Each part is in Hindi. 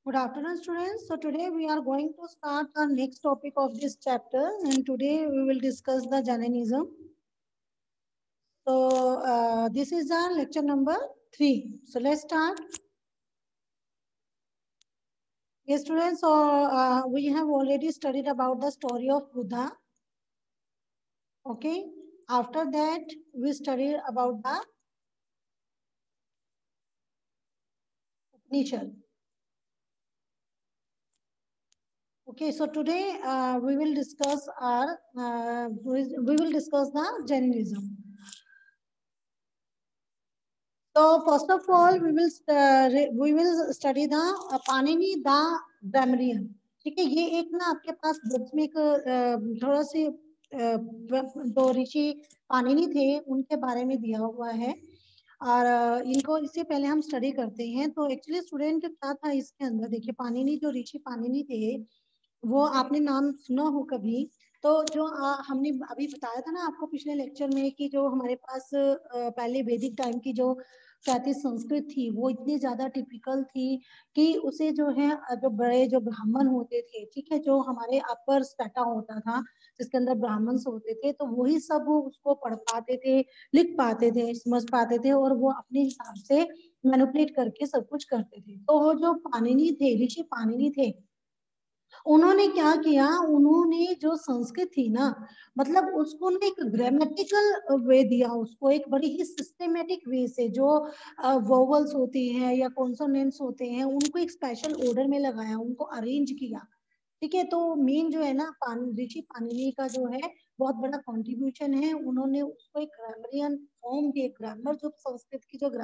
Good afternoon, students. So today we are going to start our next topic of this chapter, and today we will discuss the Jainism. So this is our lecture number 3. So let's start. Yes, students. So we have already studied about the story of Buddha. Okay. After that, we studied about the Upanishad. Okay, so today we will discuss the Jainism. So first of all, we will study the Panini the grammarian. ठीक है, ये एक ना आपके पास बुक्स में एक थोड़ा सी जो ऋषि पाणिनि थे उनके बारे में दिया हुआ है और इनको इससे पहले हम स्टडी करते हैं। तो एक्चुअली स्टूडेंट क्या था इसके अंदर, देखिए पाणिनि जो ऋषि पाणिनि थे वो आपने नाम सुना हो कभी। तो जो हमने अभी बताया था ना आपको पिछले लेक्चर में कि जो हमारे पास पहले वैदिक टाइम की जो क्या थी संस्कृत थी वो इतनी ज्यादा टिपिकल थी कि उसे जो है जो बड़े जो ब्राह्मण होते थे, ठीक है, जो हमारे अपर स्टेटा होता था जिसके अंदर ब्राह्मण होते थे, तो वही सब उसको पढ़ पाते थे, लिख पाते थे, समझ पाते थे और वो अपने हिसाब से मैनिपुलेट करके सब कुछ करते थे। तो वो जो पाणिनि थे, ऋषि पाणिनि थे, उन्होंने क्या किया, उन्होंने जो संस्कृत थी ना, मतलब उसको ना एक ग्रामेटिकल वे दिया, उसको एक बड़ी ही सिस्टमेटिक वे से जो वोवल्स होती हैं या कॉन्सोनेंट्स होते हैं उनको एक स्पेशल ऑर्डर में लगाया, उनको अरेंज किया। ठीक है, तो मेन जो है ना ऋषि पाणिनि का जो है बहुत बड़ा कंट्रीब्यूशन है, उन्होंने उसको एक ग्रामरियन फॉर्म दी, ग्रामर जो संस्कृत की जो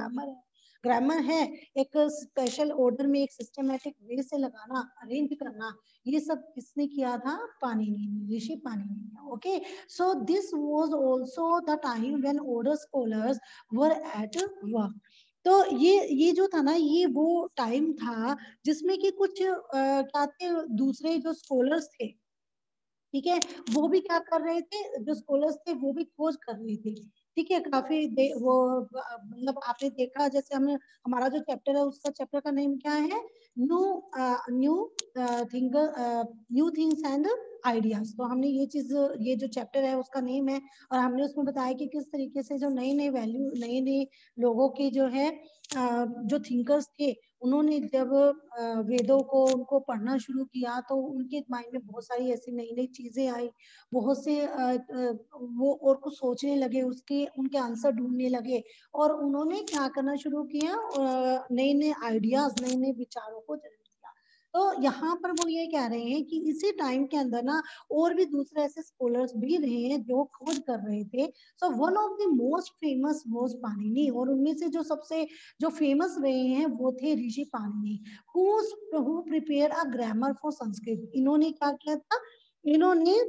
ग्रामर है एक स्पेशल ऑर्डर में एक सिस्टमेटिक वे से लगाना, अरेंज करना, ये सब किसने किया था, पाणिनि ने, ऋषि पाणिनि ने। Okay, so this was also the time when older scholars were at work. तो ये जो था ना, ये वो टाइम था जिसमें कि कुछ क्या थे, दूसरे जो स्कॉलर्स थे, ठीक है, वो भी क्या कर रहे थे, जो स्कॉलर्स थे वो भी खोज कर रहे थे। ठीक है, काफी वो मतलब आपने देखा, जैसे हमने हमारा जो चैप्टर है उसका चैप्टर का नेम क्या है, new new thing new things and ideas. तो हमने ये चीज, ये जो चैप्टर है उसका नेम है, और हमने उसमें बताया कि किस तरीके से जो नए नए वैल्यू, नए नए लोगों के जो है जो थिंकर्स थे, उन्होंने जब वेदों को उनको पढ़ना शुरू किया तो उनके माइंड में बहुत सारी ऐसी नई नई चीजें आई, बहुत से वो और कुछ सोचने लगे, उसके उनके आंसर ढूंढने लगे, और उन्होंने क्या करना शुरू किया, नए नए आइडियाज, नए नए विचारों को जन्म दिया। तो यहाँ पर वो ये कह रहे हैं कि इसी टाइम के अंदर ना और भी दूसरे ऐसे स्कॉलर्स भी रहे हैं जो खोज कर रहे थे। So one of the most famous was Panini, और उनमें से जो सबसे जो फेमस रहे हैं वो थे ऋषि Panini, who prepare a grammar for Sanskrit. इन्होंने क्या किया था, इन्होंने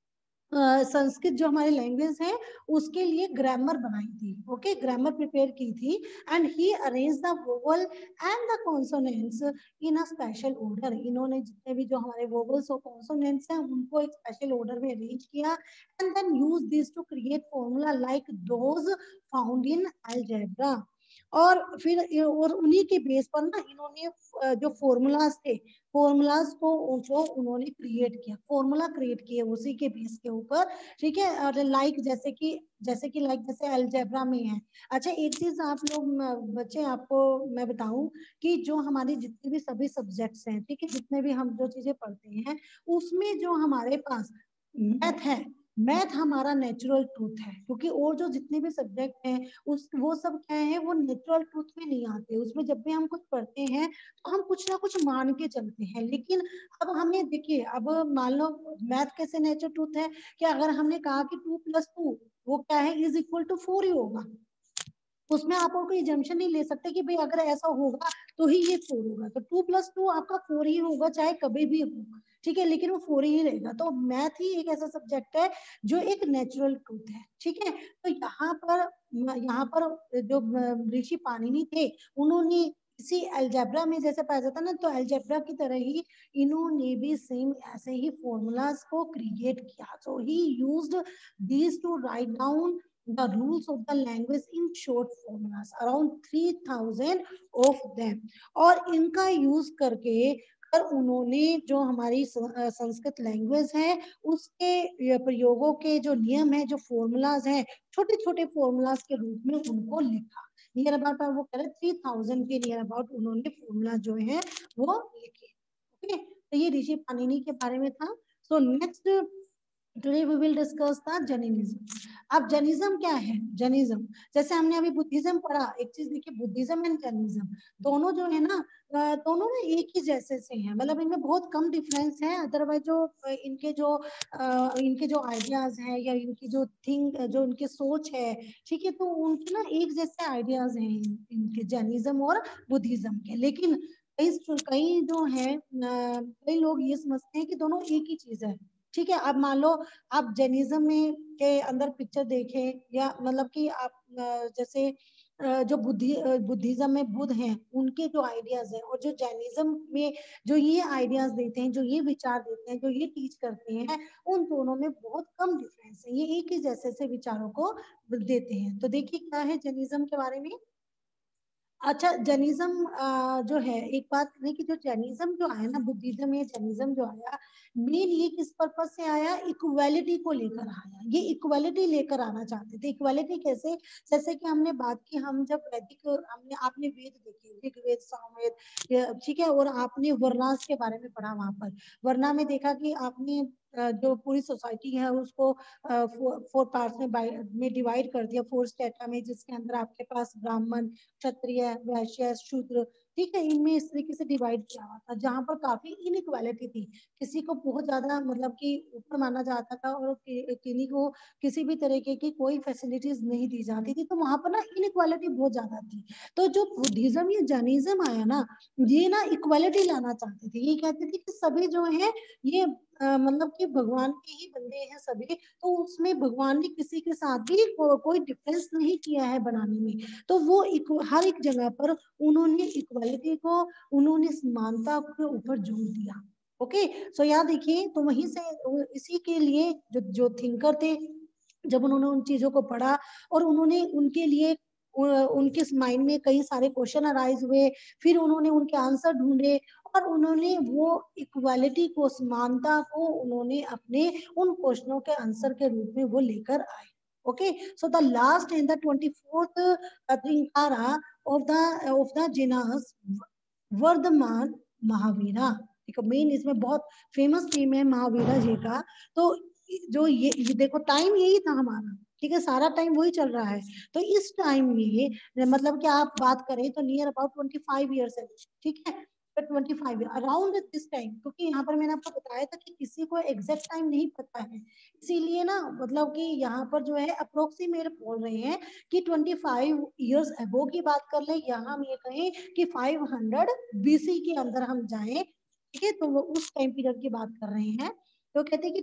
संस्कृत जो हमारी लैंग्वेज है उसके लिए ग्रामर बनाई थी। ओके, ग्रामर प्रिपेयर की थी, and he arrange the vowel and the consonants in a special order. इन्होंने जितने भी जो हमारे वोवल्स और कॉन्सोनेंट्स हैं उनको एक स्पेशल ऑर्डर में अरेंज किया, and then use this to create formula like those found in algebra. और फिर और उन्हीं के बेस पर ना इन्होंने जो फॉर्मूलाज थे, फॉर्मूलाज को जो उन्होंने क्रिएट किया, फॉर्मूला क्रिएट किए उसी के बेस के ऊपर। ठीक है, और लाइक जैसे कि लाइक जैसे अलजेब्रा में है। अच्छा, एक चीज आप लोग बच्चे, आपको मैं बताऊं कि जो हमारी जितनी भी सभी सब्जेक्ट्स हैं, ठीक है, जितने भी हम जो चीजें पढ़ते हैं उसमें जो हमारे पास मैथ है, मैथ हमारा नेचुरल ट्रूथ है, क्योंकि और जो जितने भी सब्जेक्ट हैं उस वो सब क्या है, वो नेचुरल ट्रूथ में नहीं आते। उसमें जब भी हम कुछ पढ़ते हैं तो हम कुछ ना कुछ मान के चलते हैं, लेकिन अब हमें देखिए, अब मान लो मैथ कैसे नेचुरल ट्रूथ है कि अगर हमने कहा कि 2 + 2 वो क्या है, इज इक्वल टू 4 ही होगा, उसमें आप और कोई एजम्पशन नहीं ले सकते कि भाई अगर ऐसा होगा तो ही ये 4 होगा, तो 2 + 2 आपका 4 ही होगा चाहे कभी भी हो। ठीक है, लेकिन वो 4 ही रहेगा। तो मैथ ही एक ऐसा सब्जेक्ट है जो एक नेचुरल ट्रूथ है। ठीक है, तो यहाँ पर जो ऋषि पाणिनि थे, उन्होंने इसी अलजेब्रा में जैसे पाया जाता ना, तो अलजेब्रा की तरह ही इन्होंने भी सेम ऐसे ही फॉर्मूलाज को क्रिएट किया। So he used these to write down the rules of the language in short formulas, around 3000 of them। और इनका यूज करके पर उन्होंने जो हमारी संस्कृत लैंग्वेज है उसके प्रयोगों के जो नियम है, जो फॉर्मूलाज हैं, छोटे छोटे फॉर्मूलाज के रूप में उनको लिखा। नियर अबाउट वो कह रहे 3000 के नियर अबाउट उन्होंने फॉर्मूला जो है वो लिखे। ओके, तो ये ऋषि पाणिनि के बारे में था। So next today we will discuss the Jainism. अब जैनिज्म क्या है? जैनिज्म जैसे हमने अभी बुद्धिज्म पढ़ा, एक चीज देखिए, बुद्धिज्म एंड जैनिज्म दोनों जो है ना, दोनों ना एक ही जैसे से हैं, मतलब इनमें बहुत कम डिफरेंस है। अदरवाइज जो इनके जो आइडियाज हैं या इनकी जो जो इनकी सोच है, ठीक है, तो उनके ना एक जैसे आइडियाज हैं इनके जैनिज्म और बुद्धिज्म के। लेकिन कई जो है, कई लोग ये समझते हैं कि दोनों एक ही चीज है। ठीक है, अब मान लो आप जैनिज्म में के अंदर पिक्चर देखें, या मतलब कि आप जैसे जो बुद्धिज्म में बुद्ध हैं उनके जो आइडियाज हैं, और जो जैनिज्म में जो ये आइडियाज देते हैं, जो ये विचार देते हैं, जो ये टीच करते हैं, उन दोनों में बहुत कम डिफरेंस है। ये एक ही जैसे से विचारों को देते हैं। तो देखिए क्या है जैनिज्म के बारे में। अच्छा, जैनिज्म जो है, एक बात नहीं कि जो जैनिज्म जो आया ना, बुद्धिज्म या जैनिज्म जो आया, मेन ये किस पर्पज से आया? इक्वालिटी को लेकर आया। ये इक्वालिटी लेकर आना चाहते थे। इक्वालिटी कैसे? जैसे कि हमने बात की, हम जब वैदिक, हमने आपने वेद देखे, ऋग्वेद, सामवेद, ठीक है, और आपने वर्णास के बारे में पढ़ा। वहां पर वर्णा में देखा कि आपने जो पूरी सोसाइटी है उसको फोर पार्ट्स में डिवाइड कर दिया, फोर स्टेटा में, जिसके अंदर आपके पास ब्राह्मण, क्षत्रिय, वैश्य, शूद्र, ठीक है, इनमें इस तरीके से डिवाइड किया हुआ था, जहां पर काफी इनइक्वालिटी थी। किसी को बहुत ज्यादा मतलब कि ऊपर माना जाता था, और किन्हीं को किसी भी तरीके की कोई फैसिलिटीज नहीं दी जाती थी। तो वहां पर ना इनइक्वालिटी बहुत ज्यादा थी। तो जो बुद्धिज्म या जैनिज्म आया ना, ये ना इक्वालिटी लाना चाहते थे। ये कहते थे कि सभी जो है ये मतलब कि भगवान के ही बंदे हैं सभी, तो उसमें भगवान ने किसी के साथ भी कोई डिफरेंस नहीं किया है बनाने में। तो वो हर एक जगह पर उन्होंने इक्वालिटी को, उन्होंने समानता के ऊपर जोर दिया। ओके, सो यहाँ देखिए, तो वहीं से इसी के लिए जो जो थिंकर थे, जब उन्होंने उन चीजों को पढ़ा और उन्होंने उनके लिए उनके माइंड में कई सारे क्वेश्चन अराइज हुए, फिर उन्होंने उनके आंसर ढूंढे, और उन्होंने वो इक्वालिटी को, समानता को उन्होंने अपने उन क्वेश्चनों के आंसर के रूप में वो लेकर आए। Okay, so the last and the 24th Trinkara of the genus Varthaman Mahavira. देखो मेन इसमें बहुत फेमस थीम है महावीरा जी का। तो जो ये देखो टाइम यही था हमारा, ठीक है, सारा टाइम वही चल रहा है। तो इस टाइम में मतलब कि आप बात करें तो नियर अबाउट 25 ईयर्स है, ठीक है, 25 अराउंड दिस टाइम। क्योंकि यहाँ पर मैंने आपको बताया था कि किसी को एग्जैक्ट टाइम नहीं पता है, इसीलिए ना मतलब कि यहाँ पर जो है अप्रोक्सीमेट बोल रहे हैं कि 25 ईयर्स अबो की बात कर ले, यहाँ हम ये कहें कि 500 BC के अंदर हम जाएं, ठीक है, तो वो उस टाइम पीरियड की बात कर रहे हैं। तो कहते हैं कि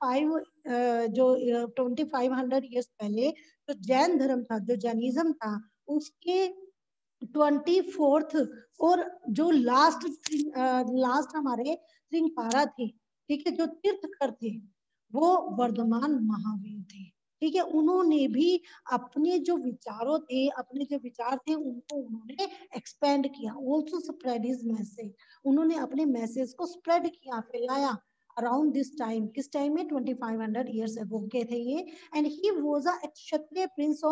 2500 ईयर्स पहले जो जैन धर्म था, जो जैनिज्म था, उसके 24th और जो लास्ट हमारे त्रिंकारा थे, ठीक है, जो तीर्थकर थे, वो वर्धमान महावीर थे। ठीक है, उन्होंने भी अपने जो विचारों थे, अपने जो विचार थे, उनको उन्होंने एक्सपेंड किया, ऑल्सो स्प्रेड हिज मैसेज। उन्होंने अपने मैसेज को स्प्रेड किया, फैलाया अराउंड दिस टाइम। किस टाइम में? 2500 ईयर्स अगो के थे ये। And he was a Kshatriya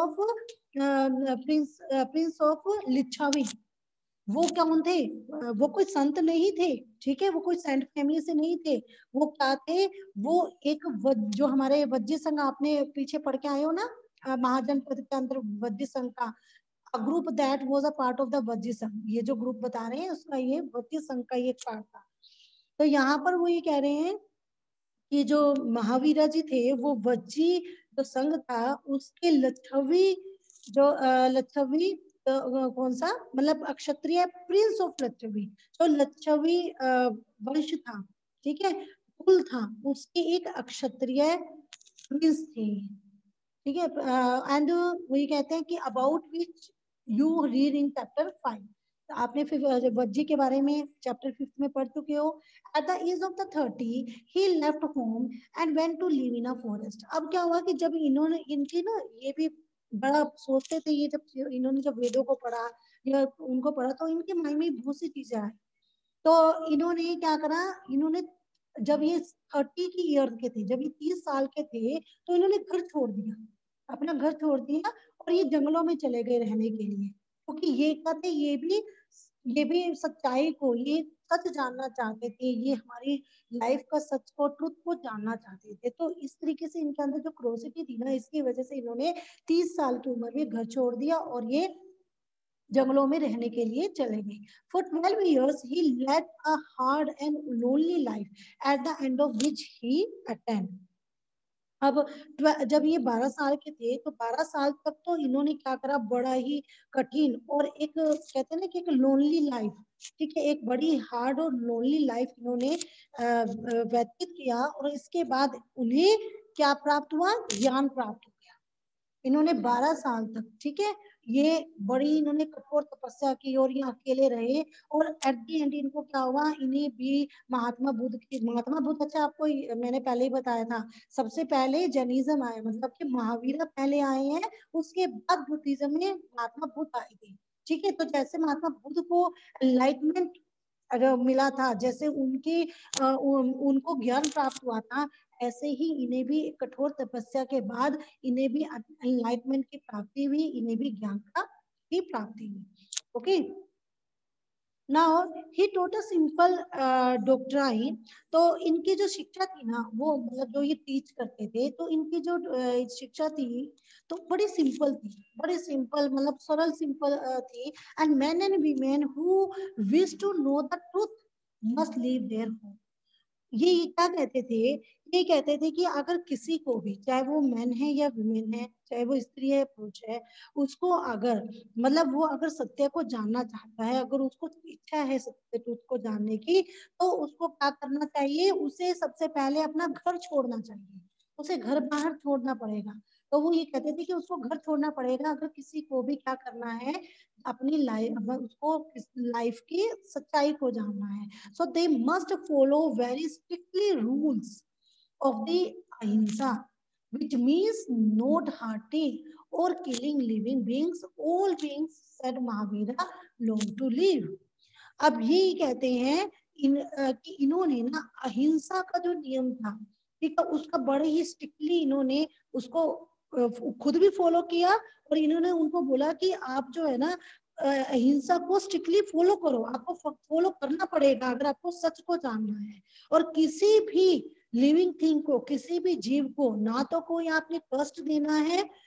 prince of Licchavi. वो कौन थे? वो कोई संत नहीं थे, ठीक है, वो कोई सेंट फैमिली से नहीं थे। वो क्या थे? वो एक जो हमारे वज्जी संघ, आपने पीछे पढ़ के आए हो ना, महाजनपद के अंदर वज्जी संघ का group, that was a part of the Vajji Sangha. ये जो ग्रुप बता रहे हैं उसका, ये वज्जी संघ का ये पार्ट था। तो यहाँ पर वो ये कह रहे हैं कि जो महावीरा जी थे, वो वज्जी जो संघ था उसके लच्छवी, जो लच्छवी कौन सा, मतलब क्षत्रिय प्रिंस ऑफ लच्छवी, जो लच्छवी वंश था, ठीक है, कुल था, उसके एक अक्षत्रिय प्रिंस थे। ठीक है, एंड वही कहते हैं कि about which you read in chapter 5। आपने फिर वज्जी के बारे में चैप्टर 5 में पढ़ चुके हो। At the age of the 30 he left home and went to live in a forest. अब क्या हुआ कि जब इन्होंने इनकी ना ये भी बड़ा सोचते थे ये, जब इन्होंने जब वेदों को पढ़ा या उनको पढ़ा तो इनके माइंड में बहुत सी चीजें आई। तो इन्होंने क्या करा, इन्होंने जब ये 30 की ईयर के थे, जब ये 30 साल के थे, तो इन्होंने घर छोड़ दिया, अपना घर छोड़ दिया और ये जंगलों में चले गए रहने के लिए, क्योंकि ये कहते ये भी सच्चाई को, ये सच जानना चाहते थे, ये हमारी लाइफ का सच को, ट्रुथ को जानना चाहते थे। तो इस तरीके से इनके अंदर जो क्रोसिटी थी ना, इसकी वजह से इन्होंने 30 साल की उम्र में घर छोड़ दिया और ये जंगलों में रहने के लिए चले गए। For 12 years he led a hard and lonely life, at the end of which he attained. अब जब ये 12 साल के थे तो 12 साल तक तो इन्होंने क्या करा, बड़ा ही कठिन और एक कहते हैं ना कि एक लोनली लाइफ, ठीक है, एक बड़ी हार्ड और लोनली लाइफ इन्होंने व्यतीत किया। और इसके बाद उन्हें क्या प्राप्त हुआ, ज्ञान प्राप्त हुआ। इन्होंने 12 साल तक, ठीक है, ये बड़ी इन्होंने कठोर तपस्या की और ये अकेले रहे। और एट दी एंड इनको क्या हुआ, इन्हें भी महात्मा बुद्ध, अच्छा आपको मैंने पहले ही बताया था, सबसे पहले जैनिज्म आया, मतलब कि महावीर पहले आए हैं, उसके बाद बुद्धिज्म में महात्मा बुद्ध आए थे। ठीक है, तो जैसे महात्मा बुद्ध को एनलाइटमेंट मिला था, जैसे उनको ज्ञान प्राप्त हुआ था, ऐसे ही इन्हें भी कठोर तपस्या के बाद इन्हें भी एनलाइटमेंट की प्राप्ति हुई, इन्हें भी ज्ञान का की प्राप्ति हुई। Okay, now he taught a simple doctrine. तो इनकी जो शिक्षा थी ना, वो मतलब जो ये टीच करते थे, तो इनकी जो शिक्षा थी तो बड़ी सिंपल थी, बड़ी सिंपल, मतलब सरल सिंपल थी। And man and women who wish to know the truth must leave their home. ये क्या कहते थे, ये कहते थे कि अगर किसी को भी, चाहे वो मैन है या वुमेन है, चाहे वो स्त्री है पुरुष है, उसको अगर, मतलब वो अगर सत्य को जानना चाहता है, अगर उसको इच्छा है सत्य ट्रुथ को जानने की, तो उसको क्या करना चाहिए, उसे सबसे पहले अपना घर छोड़ना चाहिए, उसे घर बाहर छोड़ना पड़ेगा। तो वो ये कहते थे कि उसको घर छोड़ना पड़ेगा अगर किसी को भी क्या करना है, अपनी लाइफ, उसको लाइफ की सच्चाई को जानना है। So they must follow very strictly rules of the ahimsa, which means not hurting or killing living beings. All beings, said Mahavira, long to live. अब यही कहते हैं कि इन्होंने ना अहिंसा का जो नियम था, ठीक है, उसका बड़े ही स्ट्रिक्टली इन्होंने उसको खुद भी फॉलो किया। और इन्होंने उनको बोला कि आप जो है ना अहिंसा को स्ट्रिक्टली फॉलो करो, आपको फॉलो करना पड़ेगा अगर आपको सच को जानना है। और किसी भी लिविंग थिंग को, किसी भी जीव को ना तो कोई आपने कष्ट देना है,